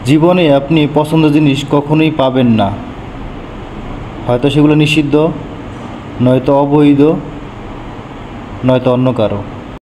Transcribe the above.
জীবনে আপনি পছন্দের জিনিস কখনোই পাবেন না, হয়তো সেগুলো নিষিদ্ধ, নয়তো অবৈধ, নয়তো অন্য কারো।